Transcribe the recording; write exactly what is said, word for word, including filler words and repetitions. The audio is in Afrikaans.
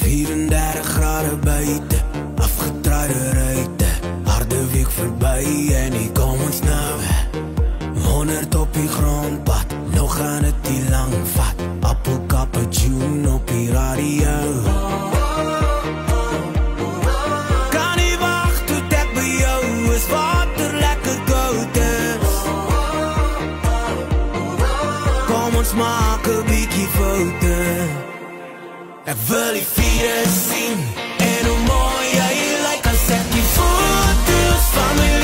vierendertig grade buite, afgetraaide ruite, harde week verby en hier kom ons nou. Honderd op die grondpad, nog gaan het die lang vat, appelkappe tune op die radio. Kan nie wacht tot ek by jou is, water lekker koud is. Kom ons maak 'n bietjie foute. Ek wil die vierde sien, en hoe mooi jy lyk as ek die foto's van my